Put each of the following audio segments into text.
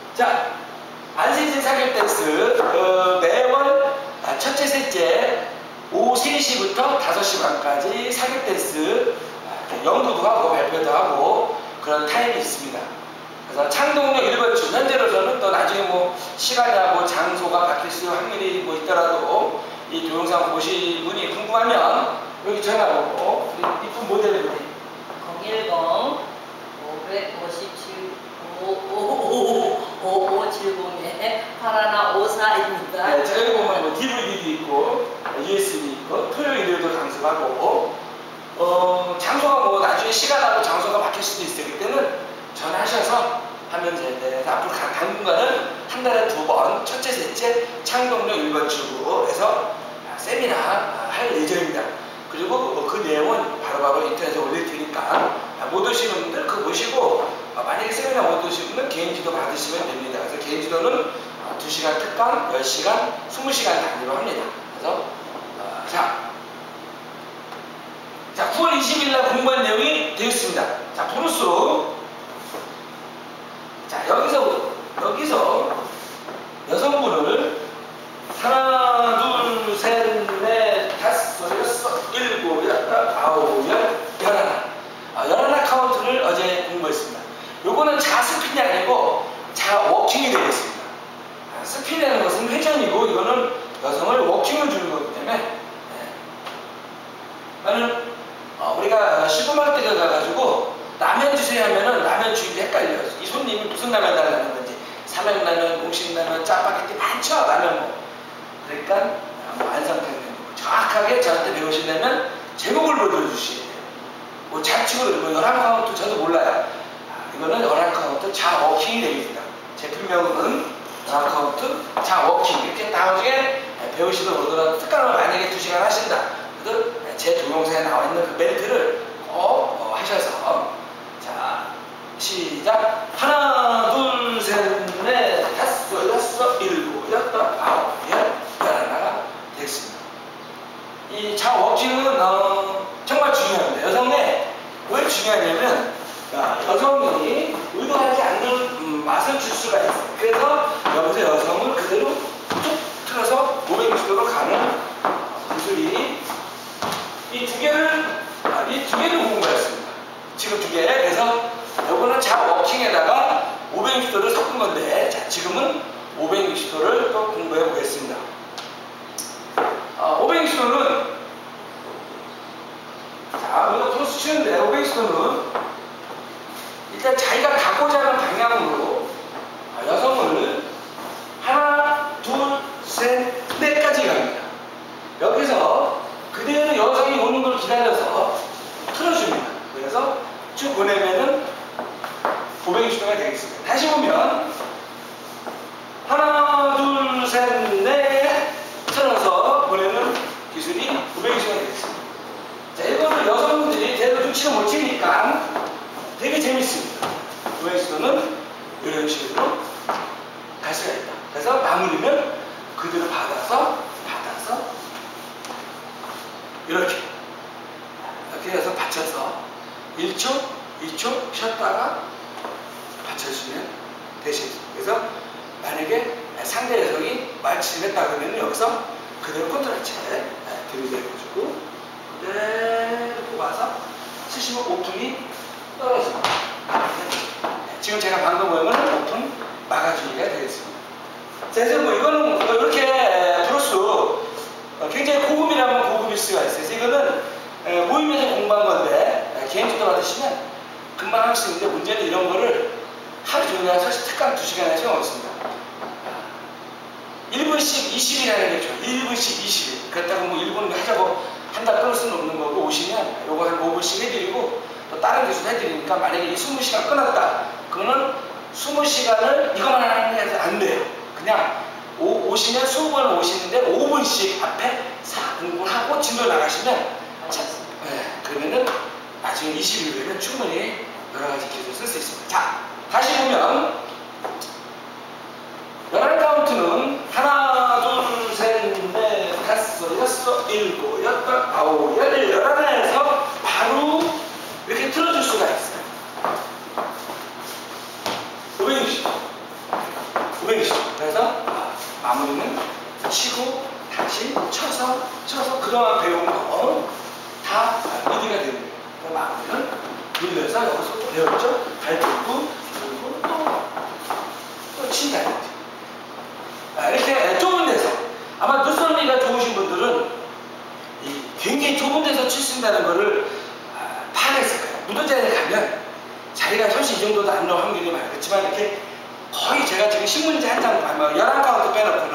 자, 안세진 사격 댄스 매월 첫째, 셋째 오후 3시부터 5시 반까지 사격 댄스 연구도 하고 발표도 하고 그런 타임이 있습니다. 그래서 창동역 1번출 현재로서는 또 나중에 뭐 시간이나 장소가 바뀔 수 확률이 뭐 있더라도 이 동영상 보실 분이 궁금하면 여기 전화번호 이쁜 모델분이 010 557 5570에 8154입니다. 네, 저기 보면 뭐 DVD도 있고 USB 있고 토요일 일요일도 강습하고 장소가 뭐 나중에 시간하고 장소가 바뀔 수도 있어요. 그때는 전화하셔서 하면 되는데 앞으로 당분간은 한 달에 2번 첫째 셋째 창동역 1번 출구에서 세미나 할 예정입니다. 그리고 그 내용은 바로바로 인터넷에 올릴 테니까 못 오시는 분들 그거 보시고 만약에 세미나 못 오시는 분은 개인지도 받으시면 됩니다. 그래서 개인지도는 2시간 특강, 10시간, 20시간 단위로 합니다. 그래서 자 9월 20일 날 공부한 내용이 되겠습니다. 자 브루스로 자 여기서 여성분을 하나 둘 셋 넷 다섯 여섯 일곱 여덟 아홉 열하나 카운트를 어제 공부했습니다. 요거는 자스핀이 아니고 자워킹이 되겠습니다. 스핀이라는 것은 회전이고 이거는 여성을 워킹을 주는 거기 때문에 나는 우리가 슈퍼마켓에 가가지고 라면 주세요 하면은 라면 주인이 헷갈려요. 이 손님이 무슨 라면 달라는 건지 삼양라면, 공신라면, 짜파게티 많죠 라면 뭐. 그러니까 완성되는 정확하게 저한테 배우시려면 제목을 불러주셔야 돼요. 뭐 잡치고 뭐 11카운트 저도 몰라요. 이거는 11카운트 자워킹이 되겠습니다. 제품명은 11카운트 자워킹 이렇게 나중에 배우시도록 오더라도 특강을 만약에 2시간 하신다. 그래도 제 동영상에 나와 있는 그 멘트를 꼭 하셔서 자 시작 하나 둘 셋 넷 다섯 여섯 일곱 여덟 아홉 열하나가 되겠습니다. 이 자워킹은 정말 중요합니다. 여성에 왜 중요하냐면 여성이 의도하지 않는 맛을 줄 수가 있어요. 그래서 여기서 여성을 그대로 툭 틀어서 560도로 가는 기술이 이 두 개를 공부했습니다. 지금 2개. 그래서 요거는 자워킹에다가 560도를 섞은 건데 자 지금은 560도를 또 공부해 보겠습니다. 560도는 자 우리가 프로스 치는데 560도는 일단 자기가 가고자 하는 방향으로 여성을 하나 둘 셋 넷까지 갑니다. 여기서 그대로 여성이 오는 걸 기다려서 틀어줍니다. 그래서 쭉 보내면은 560도가 되겠습니다. 다시 보면 하나 둘 셋 넷 틀어서 보내는 기술이 560도가 되겠습니다. 자 이거는 여성분들이 대로 눈치를 못 채니까 되게 재밌습니다. 560도는 이런 식으로 갈 수가 있다. 그래서 마무리는 그대로 받아서 이렇게 해서 받쳐서 1초, 2초 쉬었다가 받쳐주면 되시겠습니다. 그래서 만약에 상대 여성이 말치를 했다 그러면 여기서 그대로 컨트롤체 들이대가지고 그대로 뽑아서 치시면 오픈이 떨어집니다. 지금 제가 방금 보면 오픈 막아주기가 되겠습니다. 자, 그래서 뭐 이거는 이렇게 브루스 굉장히 고급이라면 고급일 수가 있어요. 그래서 이거는 모임에서 공부한 건데 개인지도 받으시면 금방 할 수 있는데 문제는 이런 거를 하루 종일 사실 특강 2시간에 소용없습니다. 1분씩 20일이라는 게 좋아요. 1분씩 20일. 그렇다고 뭐 1분 하자고 한 달 끊을 수는 없는 거고 오시면 요거 한 5분씩 해드리고 또 다른 기술 해드리니까 만약에 이 20시간 끊었다. 그거는 20시간을 이것만 하는 게 안 돼요. 그냥 오시면 20번 오시는데 5분씩 앞에 공부하고 진도 나가시면 그러면은 나중에 20일 되면 충분히 여러 가지 기술을 쓸 수 있습니다. 자, 다시 보면 11카운트는 하나, 둘, 셋, 넷, 다섯, 여섯, 일곱, 여덟, 아홉, 열, 11에서 바로 이렇게 틀어줄 수가 있어요. 560도. 그래서 마무리는 치고 다시 쳐서 그동안 배운 거 다 리드가 되는 거예요. 그 마무리는 돌려서 여기서 또 배웠죠? 발 들고 그리고 또 친다. 이렇게 좁은 데서 아마 눈썰미가 좋으신 분들은 굉장히 좁은 데서 칠 수 있다는 거를 파악했을 거예요. 무도자에 가면 자기가 사실 이 정도도 안 나올 확률이 많겠지만 이렇게 거의 제가 지금 신문지 한 장, 11카운트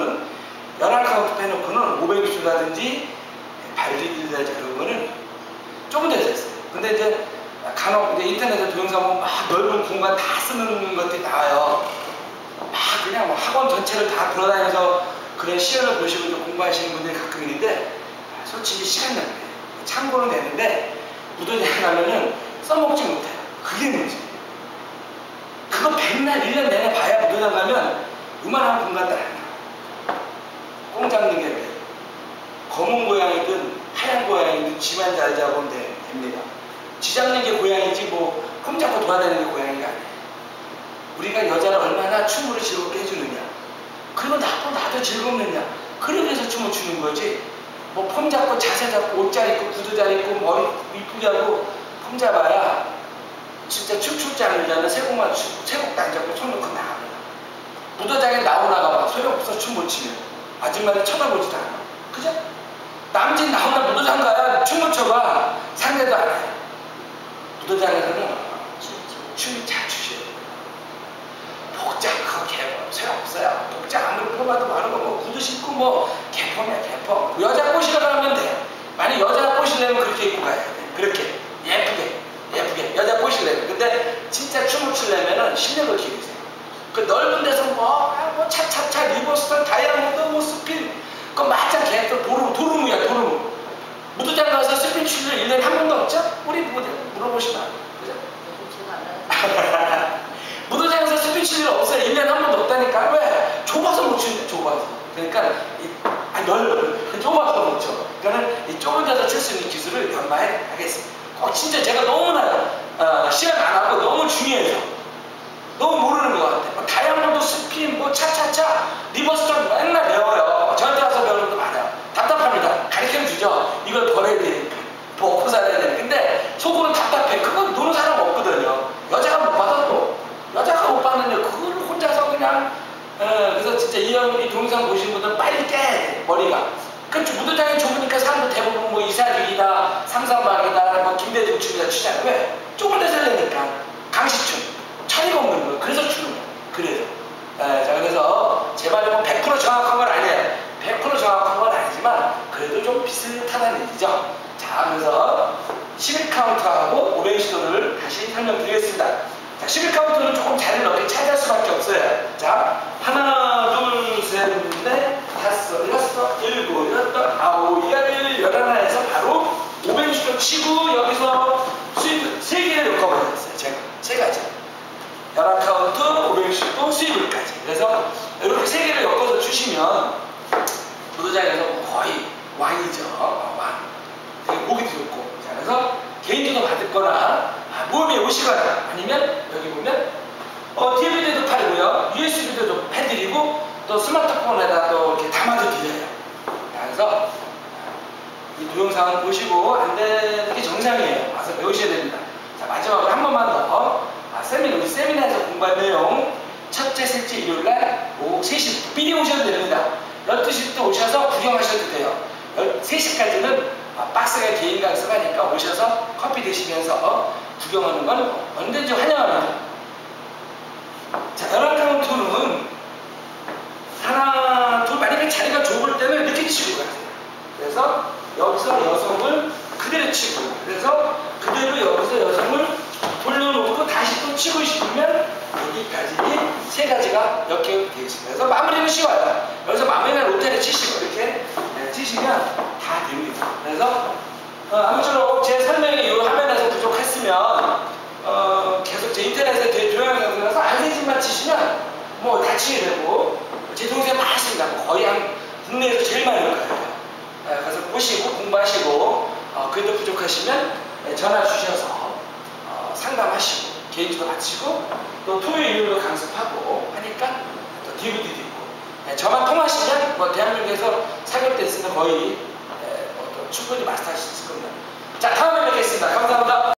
빼놓고는 500수라든지 발리기라든지 그런 거는 좁은 데서 했어요. 근데 이제 간혹 이제 인터넷에 동영상 보면 막 넓은 공간 다 쓰는 것들이 나와요. 막 그냥 뭐 학원 전체를 다 돌아다니면서 그런 시연을 보시고 이제 공부하시는 분들이 가끔 있는데 솔직히 시간 낭비예요. 참고는 되는데 무도자에 가면은 써먹지 못해요. 그게 문제예요. 그거 백날 1년 내내 봐야 무도자 가면 요만한 공간들 안 나와요. 꽁 잡는 게 돼요. 검은 고양이든 하얀 고양이든 쥐만 잘 잡으면 됩니다. 쥐 잡는 게 고양이지 뭐 폼 잡고 돌아다니는 게 고양이가 아니에요. 우리가 여자를 얼마나 춤으로 즐겁게 해주느냐, 그리고 나도 즐겁느냐, 그러기 위해서 춤을 추는 거지. 뭐 폼 잡고 자세 잡고 옷 잘 입고 구두 잘 입고 머리 이쁘게 하고 폼 잡아야 진짜 춤추지 않으려면 세곡도 안 잡고 손 놓고 나갑니다. 무도장에 나오나가 막 소용없어. 춤 못 추면 아줌마들 쳐다보지도 않아. 그죠? 남진 나오나 무도장 가야 춤을 춰봐 상대도 안 해요. 무도장에서는 춤을 잘 추셔야 돼요. 복장 그거 개폼 소용없어요. 복장 아무리 뽑아도 마르고 뭐 구두 신고 뭐 개폼이야 개폼. 여자 꼬시러 가면 돼. 만약 여자 꼬시려면 그렇게 입고 가야 돼. 그렇게 예쁘게 여자 꼬시려면. 근데 진짜 춤을 추려면은 실력을 기르세요. 그 넓은 데서 뭐 차차차 리버스턴 다이아몬드 뭐 스핀 그거 맞짱 개또 도루묵이야 도루묵. 무도장 가서 스핀 추는 1년에 한 번도 없죠? 우리 물어보시면 그죠? 무도장에서 스핀 칠 일 없어요. 1년에 한 번도 없다니까. 왜? 좁아서 못 추는데 좁아서. 그러니까 좁아서 못 쳐. 그러니까 이 좁은 데서 칠 수 있는 기술을 연마해 하겠습니다. 진짜 제가 너무나 시간 안 하고 너무 중요해서 너무 모르는 것 같아요. 다이아몬드 스핀 뭐 차차차 리버스턴 맨날 배워요. 저한테 와서 배우는 것도 많아요. 답답합니다. 가르쳐 주죠. 이걸 버려야 되니까 먹고 살아야 되니까. 근데 속으로는 답답해. 그건 노는 사람 없거든요. 여자가 못 받아도 여자가 못 받는데 그걸 혼자서 그냥 그래서 진짜 이 동영상 보시는 분들은 빨리 깨야 돼. 머리가. 그렇죠. 무도장이 좁으니까 사람들 대부분 뭐 이사길이다, 삼삼방이다, 뭐 김대중 춤이다 추잖아요. 왜? 좁은 데서 하려니까. 강시춤. 차이가 없는 거예요. 그래서 추는 거예요. 그래서. 자, 그래서 제 말은 100% 정확한 건 아니에요. 100% 정확한 건 아니지만 그래도 좀 비슷하다는 얘기죠. 자, 그래서 11카운트하고 500시도를 다시 설명드리겠습니다. 자, 11카운트는 조금 자리를 넓게 차지할 수밖에 없어요. 자, 하나, 둘, 셋, 넷, 다섯, 여섯, 일곱, 여덟, 아홉, 열, 11에서 바로 500시도 치고 여기서 스윕 3개를 엮어버렸어요. 제가 3가지. 11카운트, 500시도, 스윕을까지. 그래서 이렇게 3개를 엮어서 추시면 무도장에서 거의 왕이죠. 왕. 되게 보기도 좋고. 자, 그래서 개인기도 받을 거나 모험에 오시거나 아니면 여기 보면 DVD도 팔고요. USB도 해드리고 또 스마트폰에다 또 이렇게 담아도 드려요. 그래서 이 동영상을 보시고 안 되는 게 정상이에요. 와서 배우셔야 됩니다. 자, 마지막으로 한 번만 더 우리 세미나에서 공부한 내용 첫째, 셋째, 일요일날 오후 3시 미리 오셔도 됩니다. 12시부터 오셔서 구경하셔도 돼요. 3시까지는 박스가 개인 강습하니까 오셔서 커피 드시면서 구경하는 건 언제든지 환영합니다. 자, 11카운트는 하나, 둘, 만약에 자리가 좁을 때는 이렇게 치고 가세요. 그래서 여기서 여성을 그대로 치고, 그래서 그대로 여기서 여성을 돌려놓고 다시 또 치고 싶으면 여기까지 3가지가 이렇게 되어 있습니다. 그래서 마무리는 쉬워요. 여기서 마무리는 로테를 치시고 이렇게 치시면 다 됩니다. 그래서 아무쪼록 제 설명이 이 화면에서 부족했으면 계속 제 인터넷에 제 동영상을 들어서 안세진만 치시면 뭐 다 치게 되고 제 동영상이 많습니다. 거의 한 국내에서 제일 많이 올까요. 그래서 보시고 공부하시고 그래도 부족하시면 전화 주셔서 상담하시고 개인지도 마치고 또 토요일 일요일로 강습하고 하니까 또 DVD도 있고 저만 통하시면 뭐 대한민국에서 사격 댄스는 거의 충분히 마스터하실 겁니다. 자, 다음에 뵙겠습니다. 감사합니다.